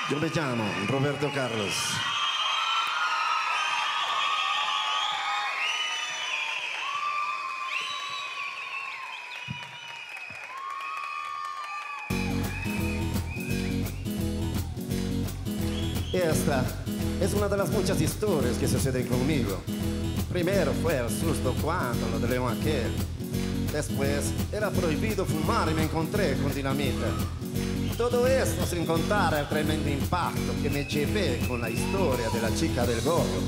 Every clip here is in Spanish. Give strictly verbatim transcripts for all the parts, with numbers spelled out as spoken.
Yo me llamo Roberto Carlos. Esta es una de las muchas historias que suceden conmigo. Primero fue el susto cuando lo de León aquel. Después era prohibido fumar y me encontré con dinamita. Todo esto sin contar el tremendo impacto que me llevé con la historia de la chica del gorro.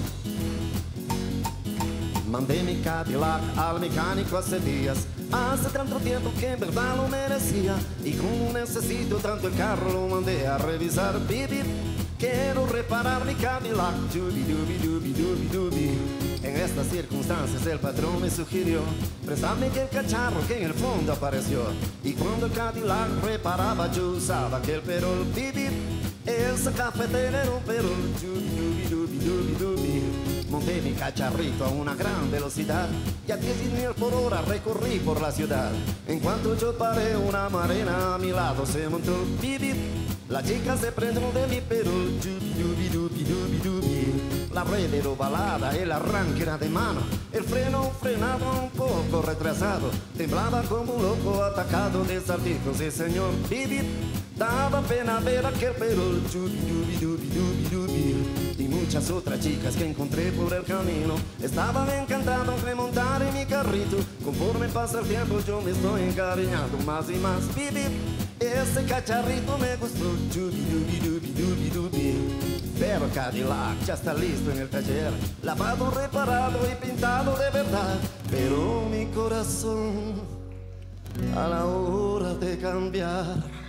Mandé mi Cadillac al mecánico hace días. Hace tanto tiempo que en verdad lo merecía. Y como necesito tanto el carro lo mandé a revisar. Bibi, quiero reparar mi Cadillac. Dubi, dubi, dubi, dubi, dubi. En estas circunstancias el patrón me sugirió prestarme aquel cacharro que en el fondo apareció. Y cuando el Cadillac reparaba yo usaba aquel perol. Bibi, esa cafetera era un perol. Dubi, dubi, dubi, dubi, dubi. Monté mi cacharrito a una gran velocidad y a diez mil por hora recorrí por la ciudad. En cuanto yo paré, una marena a mi lado se montó. Bibi, la chica se prendió de mi perol. Dubi, dubi, dubi, dubi, dubi. La red era ovalada, el arranque era de mano. El freno frenaba un poco retrasado. Temblaba como un loco atacado de salpicos. Sí, señor. Bibi, daba pena ver aquel perol. Dubi, dubi, dubi, dubi, dubi. Y muchas otras chicas que encontré por el camino estaban encantadas de montar en mi carrito. Conforme pasa el tiempo yo me estoy encariñando más y más. Bibi, ese cacharrito me gustó. Dubi, dubi, dubi, dubi, dubi. Pero Cadillac ya está listo en el taller, lavado, reparado y pintado de verdad. Pero mi corazón a la hora de cambiar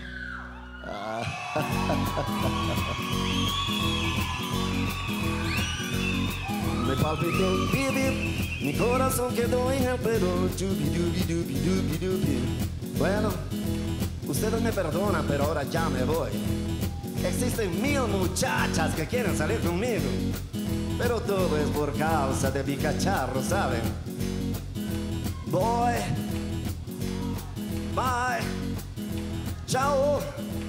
me palpitó, Bibi, mi corazón quedó en el perol. Dubi, dubi, dubi, dubi, dubi. Bueno, ustedes me perdonan, pero ahora ya me voy. Existen mil muchachas que quieren salir conmigo, pero todo es por causa de mi cacharro, ¿saben? Voy, bye, chao.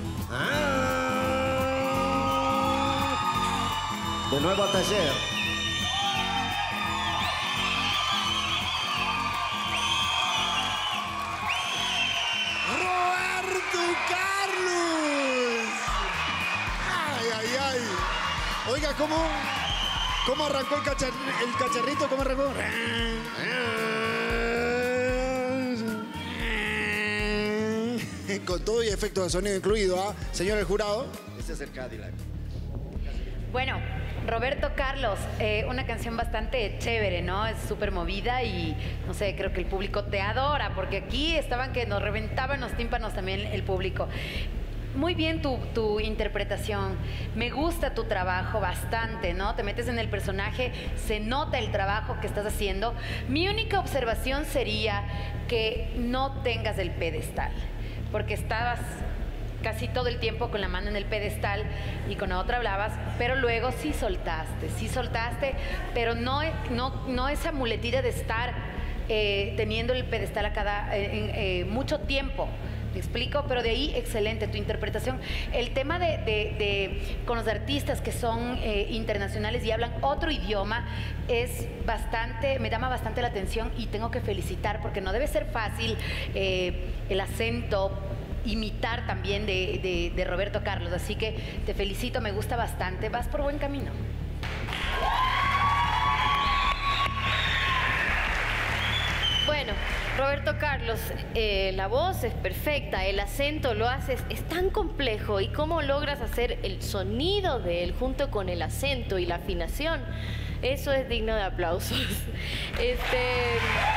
Ah. De nuevo al taller. Oiga, ¿cómo, cómo arrancó el, cachar, el cacharrito? ¿Cómo arrancó? Con todo y efecto de sonido incluido, ¿ah? Señor el jurado. Este es el Cadillac. Bueno, Roberto Carlos, eh, una canción bastante chévere, ¿no? Es súper movida y, no sé, creo que el público te adora, porque aquí estaban que nos reventaban los tímpanos también el público. Muy bien tu, tu interpretación, me gusta tu trabajo bastante, ¿no? Te metes en el personaje, se nota el trabajo que estás haciendo. Mi única observación sería que no tengas el pedestal, porque estabas casi todo el tiempo con la mano en el pedestal y con la otra hablabas, pero luego sí soltaste, sí soltaste, pero no, no, no esa muletilla de estar eh, teniendo el pedestal a cada eh, eh, mucho tiempo. ¿Me explico? Pero de ahí, excelente tu interpretación. El tema de, de, de con los artistas que son eh, internacionales y hablan otro idioma es bastante, me llama bastante la atención y tengo que felicitar porque no debe ser fácil eh, el acento, imitar también de, de, de Roberto Carlos. Así que te felicito, me gusta bastante, vas por buen camino. Bueno, Roberto Carlos, eh, la voz es perfecta, el acento lo haces, es tan complejo y cómo logras hacer el sonido de él junto con el acento y la afinación, eso es digno de aplausos. Este...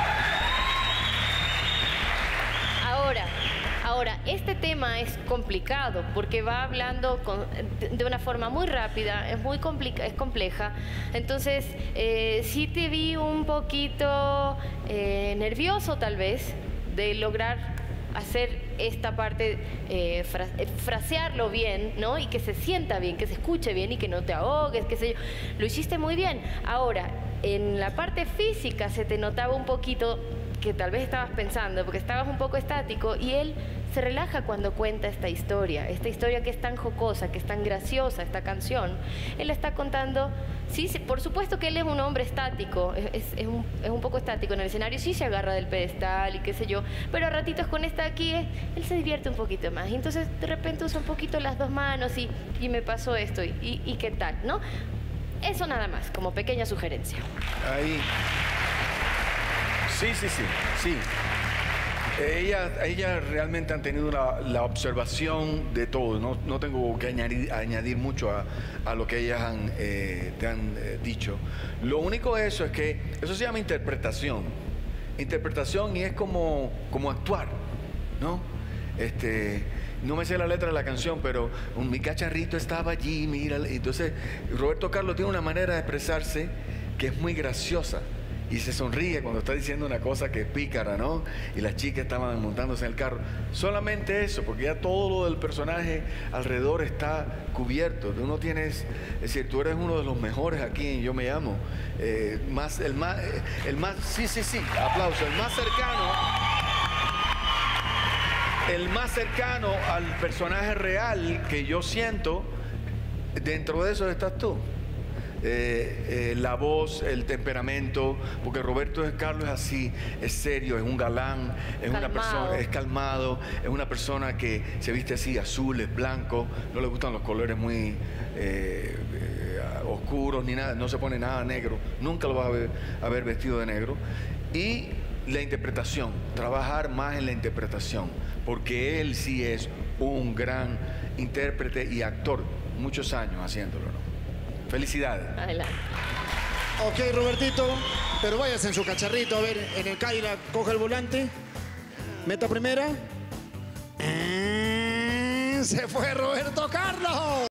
Ahora, ahora, este tema es complicado porque va hablando con, de una forma muy rápida, es muy complica, es compleja. Entonces, eh, sí te vi un poquito eh, nervioso tal vez de lograr hacer esta parte, eh, fra frasearlo bien, ¿no? Y que se sienta bien, que se escuche bien y que no te ahogues, qué sé yo. Lo hiciste muy bien. Ahora, en la parte física se te notaba un poquito que tal vez estabas pensando, porque estabas un poco estático, y él se relaja cuando cuenta esta historia, esta historia que es tan jocosa, que es tan graciosa, esta canción. Él la está contando, sí, sí, por supuesto que él es un hombre estático, es, es, un, es un poco estático en el escenario, sí se agarra del pedestal y qué sé yo, pero a ratitos con esta aquí, eh, él se divierte un poquito más. Y entonces de repente usa un poquito las dos manos y, y me pasó esto, y, y, y qué tal, ¿no? Eso nada más, como pequeña sugerencia. Ahí. Sí, sí, sí, sí. Ella, ella realmente han tenido la, la observación de todo. No, no tengo que añadir, añadir mucho a, a lo que ellas han, eh, te han eh, dicho. Lo único de eso es que eso se llama interpretación. Interpretación, y es como, como actuar, ¿no? Este, no me sé la letra de la canción, pero un, mi cacharrito estaba allí, mira. Entonces, Roberto Carlos tiene una manera de expresarse que es muy graciosa. Y se sonríe cuando está diciendo una cosa que es pícara, ¿no? Y las chicas estaban montándose en el carro. Solamente eso, porque ya todo lo del personaje alrededor está cubierto. Tú no tienes, es decir, tú eres uno de los mejores aquí en Yo Me Llamo. Eh, más, el más, el más, sí, sí, sí, aplauso. El más cercano, el más cercano al personaje real que yo siento, dentro de eso estás tú. Eh, eh, la voz, el temperamento, porque Roberto Carlos es así, es serio, es un galán, es calmado. Una persona, es calmado, es una persona que se viste así, azul, es blanco, no le gustan los colores muy eh, eh, oscuros ni nada, no se pone nada negro, nunca lo vas a ver, a ver vestido de negro. Y la interpretación, trabajar más en la interpretación, porque él sí es un gran intérprete y actor, muchos años haciéndolo, ¿no? Felicidades. Adelante. Ok, Robertito, pero váyase en su cacharrito, a ver, en el Cadillac, coge el volante, meta primera. Se fue Roberto Carlos.